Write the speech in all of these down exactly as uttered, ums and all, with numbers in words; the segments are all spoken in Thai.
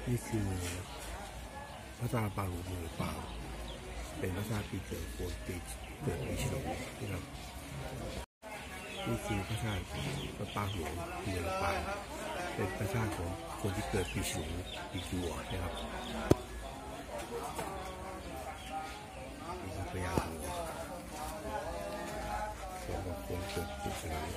นี่คือพระธาตุปางหลวงเมืองปางเป็นพระธาตุปีเกิดโคนปีเกิดปีฉลูนะครับนี่คือพระธาตุพระปางหลวงเมืองปางเป็นพระธาตุของคนที่เกิดปีฉลูปีกัวนะครับนี่คือพระยาบัวสำหรับคนเกิดปีฉลู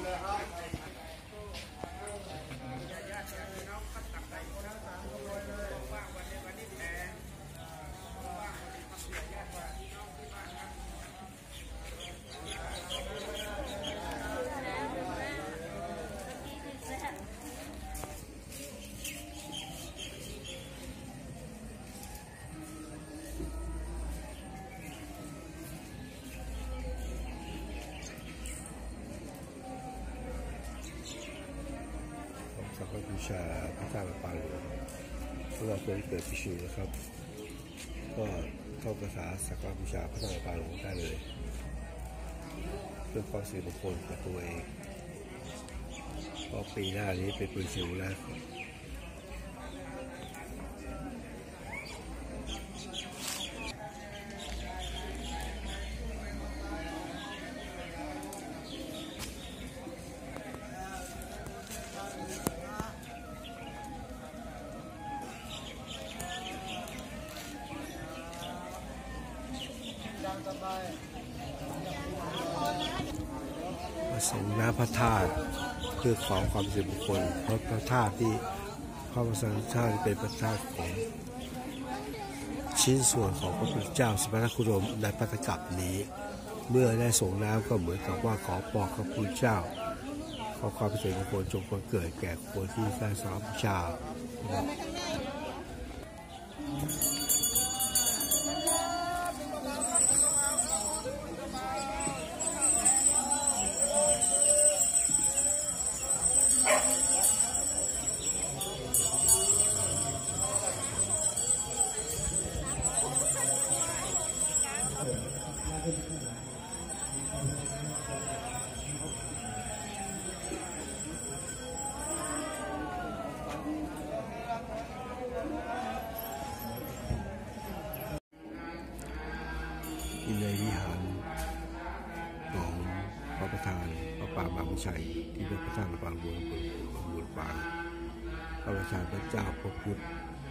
สักการบูชาพระธาตุปางหลวงสำหรับคนที่เกิดปีฉลูนะครับก็เข้ากระถาสักการบูชาพระธาตุปางหลวงได้เลยเพื่อความสิริมงคลกับตัวเองเพราะปีหน้านี้เป็นปีฉลูแล้วมาส่งน้ำพระธาตุเพื่อขอความสิริมงคลเพราะพระธาตุที่พระประสานธาตุเป็นพระธาตุของชิ้นส่วนของพระพุทธเจ้าสมณโคดมในปาฐกนี้เมื่อได้ส่งน้ำก็เหมือนกับว่าขอบอกพระพุทธเจ้าขอความสิริมงคลจงบังเกิดแก่คนที่ได้สักการบูชาในวิหารของพระประธานพระปางบางชัยที่เป็นพระธาตุปางหลวงเมืองเมืองปางพระประธานพระเจ้าพระพุทธ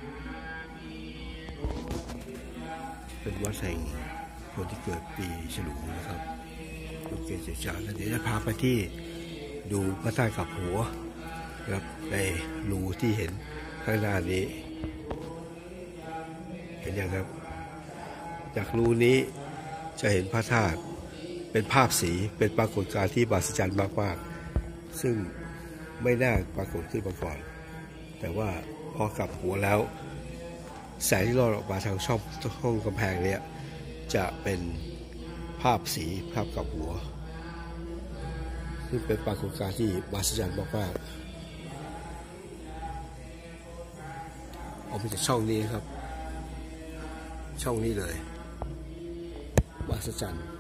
เป็นวัดแห่งคนที่เกิดปีฉลูนะครับคุณเกศเจริญชาติเดี๋ยวจะพาไปที่ดูพระธาตุกับหัวนะครับในรูที่เห็นข้างหน้านี้เห็นยังครับจากรูนี้จะเห็นพระธาตุเป็นภาพสีเป็นปรากฏการณ์ที่มหัศจรรย์มากๆซึ่งไม่น่าปรากฏขึ้นมาก่อนแต่ว่าพอกลับหัวแล้วแสงที่ลอดออกมาทางช่องห้องกำแพงเนี่ยจะเป็นภาพสีภาพกลับหัวซึ่งเป็นปรากฏการณ์ที่มหัศจรรย์มากๆออกมาจากช่องนี้ครับช่องนี้เลยมหัศจรรย์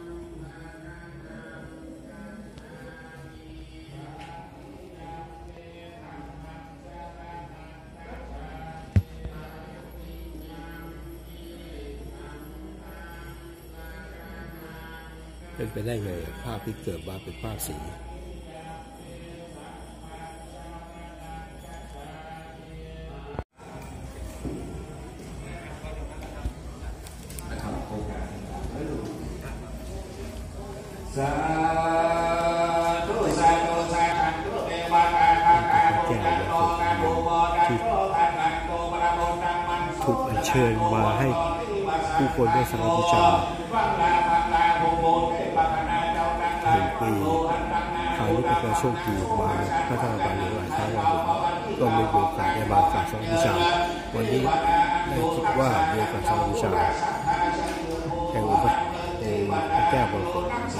เป็นไปได้ไงภาพที่เกิดมาเป็นภาพสีสาธุสาธุสาธุเทวตาคาคาโตจันโตคาโตโมจันโตคาคันโตปะโมจังมันถูกอัญเชิญมาให้ผู้คนได้สักการบูชาถึงปีคราวนี้เป็นการโชคดีมาพระธาตุปางหลวงหลายครั้งแล้วก็ไม่มีโอกาสได้มากราบสักการบูชาวันนี้ได้คิดว่ามีโอกาสสักการบูชาแห่งองค์พระพระแก้วมรกตนี้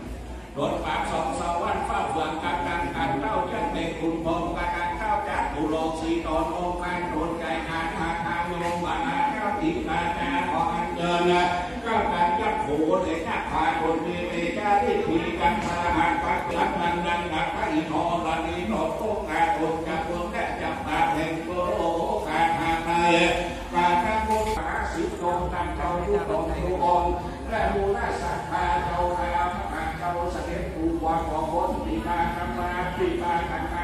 นะครับรถปากสองสวรรค์เฝ้าเฟืองกันกันกันเต้าเช่นเด็กคุณพงกันกันเข้าจัดบุญโลกสีตอนองค์การโดนใจอาทาทางลงมาเจ้าติกาจาขออันเดินนะก็การยักษ์โขนเลยยักษ์ขาคนมีเมจาที่ทีกันมาหักปักหลักนันนันหักพระอินทร์ละนี้นกโตกาคนจับคนและจับตาแห่งโลกาหาไทยการทั้งหมดหาสิบตรงตามเจ้ายุตรงทุกคนและมูลศรัทธาเจ้าทามหาเจ้าเสด็จผู้วางของคนปีมาธรรมาปีมาธรรมา